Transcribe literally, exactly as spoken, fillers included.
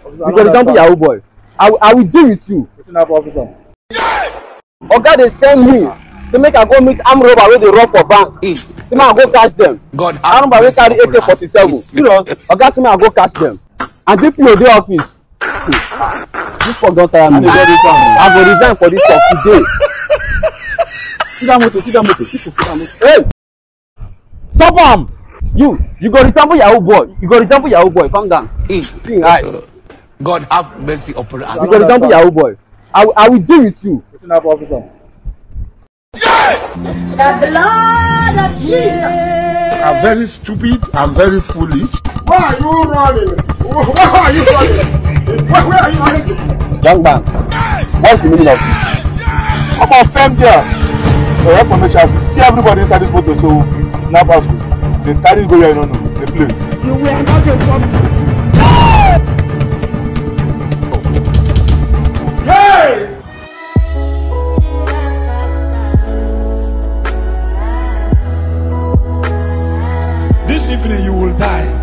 You go resemble Yahoo boy. I, I will deal with you. Oga dey send me to make I go meet armed robber wey dey rob for bank. See me I go catch them. God, armed robber wey carry A K forty-seven. Serious? Oga see me I go catch them. And D P O dey office. This fuck don tire me. I go resign for this work today. See that motor, see that motor, see that motor. Hey! Stop am! You, you go resemble Yahoo boy. You go resemble Yahoo boy. Calm down. See eyes. God have mercy upon us. You go resemble Yahoo boy. I, I will deal with you. The blood of Jesus. I'm very stupid. I'm very foolish. Where are you running? Where are you running? Where, where are you running? Young man, what's the meaning of this? I'm a femme there. For your information, I see everybody inside this motor, so now pass me. They carry go here, no, no, they play. You were not a problem. Hey! This evening you will die.